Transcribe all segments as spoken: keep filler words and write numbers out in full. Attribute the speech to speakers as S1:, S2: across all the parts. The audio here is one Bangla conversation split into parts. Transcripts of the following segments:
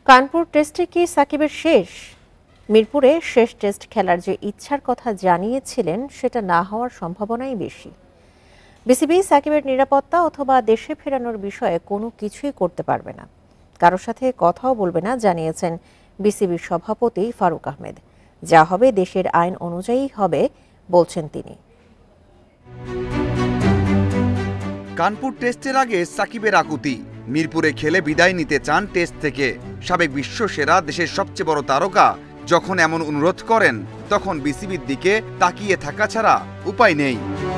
S1: কানপুর টেস্টে কি সাকিবের শেষ? মিরপুরে শেষ টেস্ট খেলার যে ইচ্ছার কথা জানিয়েছিলেন সেটা না হওয়ার সম্ভাবনাই বেশি। বিসিবি সাকিবের নিরাপত্তা অথবা দেশে ফেরানোর বিষয়ে কোনো কিছুই করতে পারবে না, কারোর সাথে কথাও বলবে না জানিয়েছেন বিসিবির সভাপতি ফারুক আহমেদ। যা হবে দেশের আইন অনুযায়ী হবে বলছেন তিনি।
S2: কানপুর টেস্টের আগে সাকিবের আকুতি, মিরপুরে খেলে বিদায় নিতে চান টেস্ট থেকে। সাবেক বিশ্বসেরা দেশের সবচেয়ে বড় তারকা যখন এমন অনুরোধ করেন তখন বিসিবির দিকে তাকিয়ে থাকা ছাড়া উপায় নেই।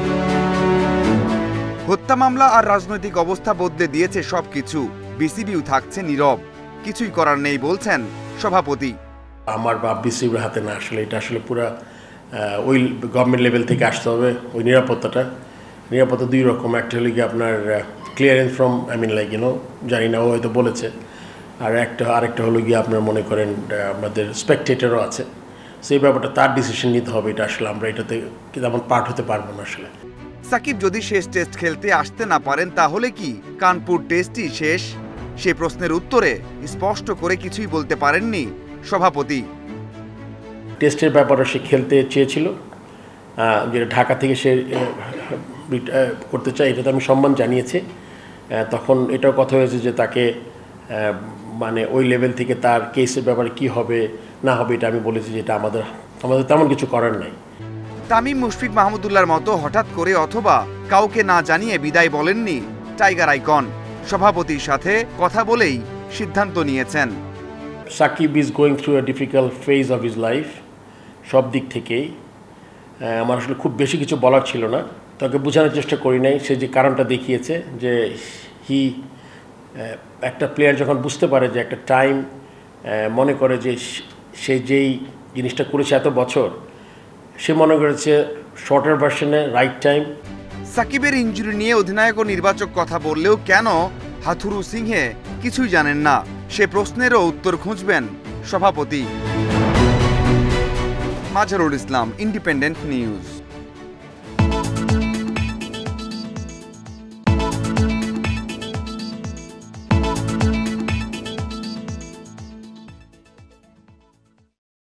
S2: হত্যা মামলা আর রাজনৈতিক অবস্থা বদলে দিয়েছে সবকিছু। বিসিবিও থাকছে নীরব, কিছুই করার নেই বলছেন সভাপতি।
S3: আমার বা বিসিবির হাতে না, আসলে এটা আসলে পুরো ওই গভর্নমেন্ট লেভেল থেকে আসতে হবে। ওই নিরাপত্তাটা নিরাপত্তা দুই রকম, একটা হলো কি আপনার clearance from I mean like you know জানি না, ও হয়তো বলেছে, আর একটা আরেকটা হলো গিয়ে আপনার মনে করেন আমাদের স্পেকটেটরও আছে। সেই ব্যাপারটা তার ডিসিশন নিতে হবে। এটা আসলে আমরা এটাতে তেমন পার্ট হতে পারবো না। আসলে
S2: সাকিব যদি শেষ টেস্ট খেলতে আসতে না পারেন তাহলে কি কানপুর টেস্টই শেষ? সে প্রশ্নের উত্তরে স্পষ্ট করে কিছুই বলতে পারেননি সভাপতি।
S3: টেস্টের ব্যাপারে সে খেলতে চেয়েছিল, যেটা ঢাকা থেকে সে করতে চায়, এটাতে আমি সম্মান জানিয়েছি। তখন এটাও কথা হয়েছে যে তাকে মানে ওই লেভেল থেকে তার কেসের ব্যাপারে কি হবে না হবে এটা আমি বলেছি যে এটা আমাদের আমাদের তেমন কিছু করার নাই।
S2: তামিম মুশফিক মাহমুদুল্লাহর মতো হঠাৎ করে অথবা কাউকে না জানিয়ে বিদায় বলেননি টাইগার আইকন। সভাপতির সাথে কথা বলেই সিদ্ধান্ত নিয়েছেন।
S3: Shakib is going through a difficult phase of his life. সব দিক থেকেই আমার আসলে খুব বেশি কিছু বলার ছিল না, তাকে বোঝানোর চেষ্টা করি নাই। সে যে কারণটা দেখিয়েছে যে হি একটা প্লেয়ার যখন বুঝতে পারে যে একটা টাইম মনে করে যে সে যেই জিনিসটা করেছে এত বছর, সে মনে করেছে শর্টার ভার্সনে রাইট টাইম।
S2: সাকিবের ইনজুরি নিয়ে অধিনায়ক ও নির্বাচক কথা বললেও কেন হাথুরু সিংহে কিছুই জানেন না, সে প্রশ্নেরও উত্তর খুঁজবেন সভাপতি। Mazharul Islam, independent news.